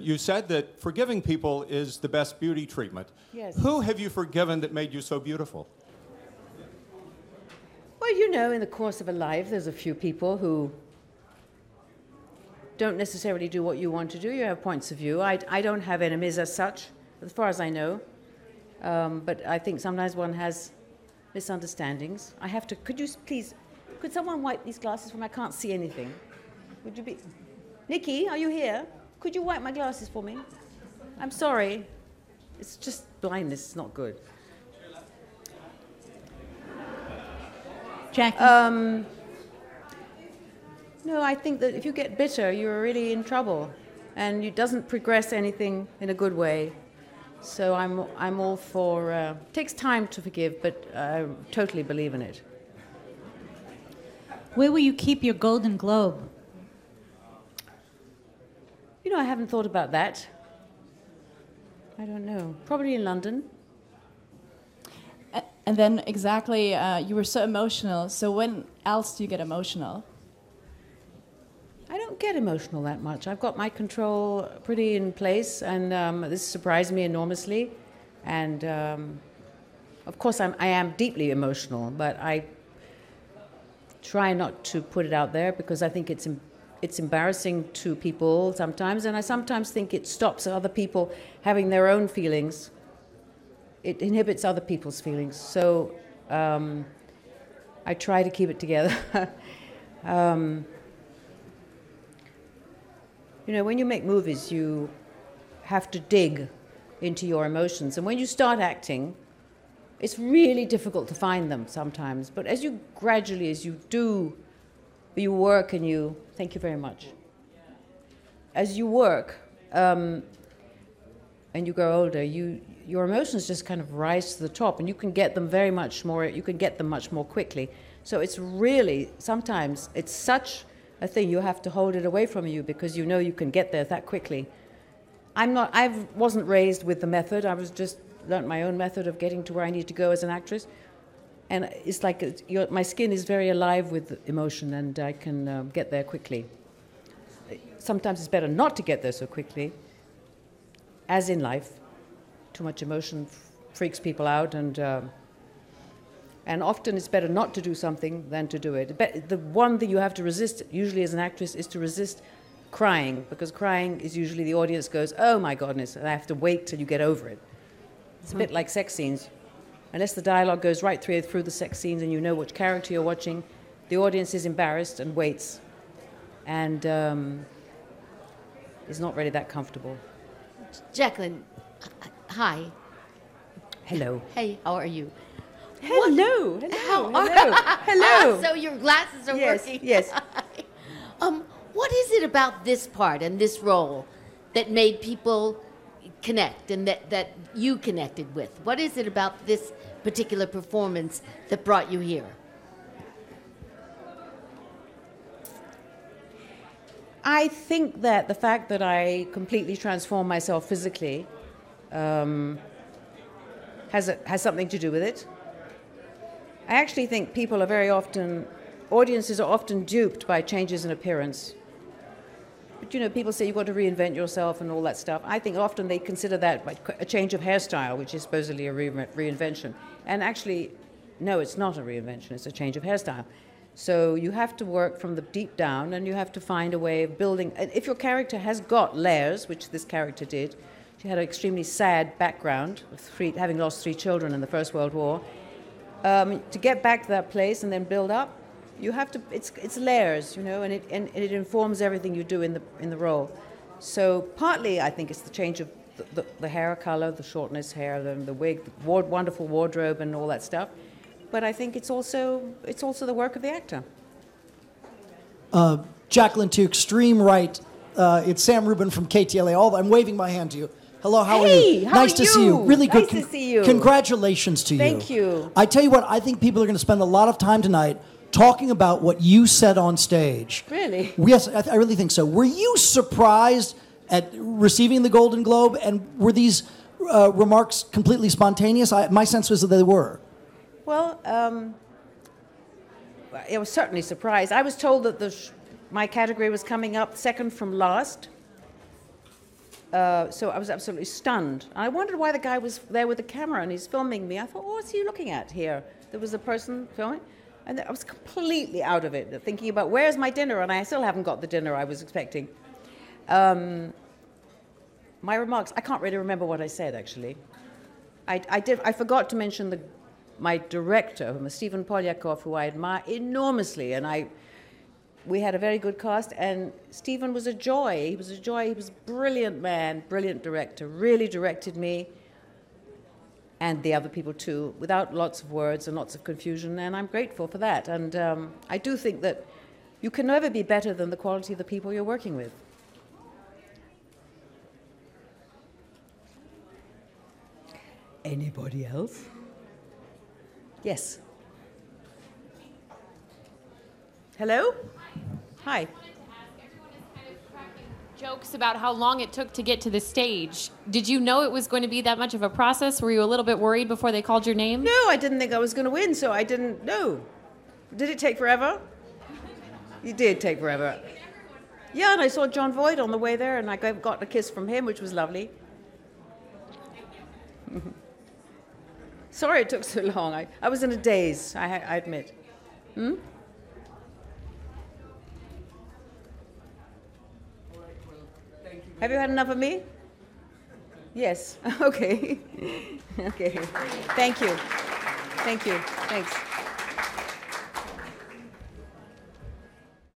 You said that forgiving people is the best beauty treatment. Yes. Who have you forgiven that made you so beautiful? Well, you know, in the course of a life, there's a few people who don't necessarily do what you want to do. You have points of view. I don't have enemies as such, as far as I know. But I think sometimes one has misunderstandings. I have to, could someone wipe these glasses for me? I can't see anything. Would you be, Nikki, are you here? Could you wipe my glasses for me? I'm sorry. It's just blindness, it's not good. Jackie? No, I think that if you get bitter, you're really in trouble, and it doesn't progress anything in a good way. So I'm all for. It takes time to forgive, but I totally believe in it. Where will you keep your Golden Globe? You know, I haven't thought about that. I don't know. Probably in London. And then exactly, you were so emotional. So when else do you get emotional? I don't get emotional that much. I've got my control pretty in place, and this surprised me enormously. And of course, I am deeply emotional, but I try not to put it out there because I think it's embarrassing to people sometimes, and I sometimes think it stops other people having their own feelings. It inhibits other people's feelings. So I try to keep it together. You know, when you make movies, you have to dig into your emotions. And when you start acting, it's really difficult to find them sometimes. But as you gradually, as you do, you work and you, thank you very much. As you work and you grow older, your emotions just kind of rise to the top, and you can get them much more quickly. So it's really, sometimes it's such a thing, you have to hold it away from you because you know you can get there that quickly. I wasn't raised with the method. I was just learnt my own method of getting to where I need to go as an actress. And it's like my skin is very alive with emotion, and I can get there quickly. Sometimes it's better not to get there so quickly, as in life. Too much emotion freaks people out, and often it's better not to do something than to do it. The one thing you have to resist, usually as an actress, is to resist crying, because crying is usually the audience goes, oh my goodness, and I have to wait till you get over it. It's a bit like sex scenes. Unless the dialogue goes right through the sex scenes and you know which character you're watching, the audience is embarrassed and waits, and is not really that comfortable. Jacqueline, hi. Hello. Hey, how are you? Hello. Hello. So your glasses are working. Yes. What is it about this part and this role that made people connect and that you connected with? What is it about this particular performance that brought you here? I think that the fact that I completely transformed myself physically has something to do with it. I actually think audiences are often duped by changes in appearance. But, you know, people say you've got to reinvent yourself and all that stuff. I think often they consider that like a change of hairstyle, which is supposedly a reinvention. And actually, no, it's not a reinvention, it's a change of hairstyle. So you have to work from the deep down, and you have to find a way of building. And if your character has got layers, which this character did, she had an extremely sad background, having lost 3 children in the First World War. To get back to that place and then build up, you have to. It's layers, you know, and it informs everything you do in the role. So partly, I think it's the change of the hair color, the shortness hair, the wig, the wonderful wardrobe, and all that stuff. But I think it's also the work of the actor. Jacqueline, to extreme right, it's Sam Rubin from KTLA. I'm waving my hand to you. Hello, how are you? Nice to see you. Really good. Nice to see you. Congratulations to you. Thank you. I tell you what, I think people are going to spend a lot of time tonight talking about what you said on stage. Really? Yes, I really think so. Were you surprised at receiving the Golden Globe, and were these remarks completely spontaneous? My sense was that they were. Well, I was certainly surprised. I was told that my category was coming up second from last. So I was absolutely stunned. I wondered why the guy was there with the camera and he's filming me. I thought, what's he looking at here? There was a person filming. And I was completely out of it, thinking about where's my dinner, and I still haven't got the dinner I was expecting. My remarks, I can't really remember what I said, actually. I forgot to mention my director, Stephen Polyakov, who I admire enormously, and we had a very good cast, and Stephen was a joy. He was a joy. He was a brilliant man, brilliant director, really directed me, and the other people too, without lots of words and lots of confusion, and I'm grateful for that. And I do think that you can never be better than the quality of the people you're working with. Anybody else? Yes. Hello? Hi. Jokes about how long it took to get to the stage. Did you know it was going to be that much of a process? Were you a little bit worried before they called your name? No, I didn't think I was going to win, so I didn't know. Did it take forever? It did take forever. Yeah, and I saw John Voight on the way there, and I got a kiss from him, which was lovely. Sorry it took so long. I was in a daze, I admit. Have you had enough of me? Yes. Okay. Okay. Thank you. Thank you. Thanks.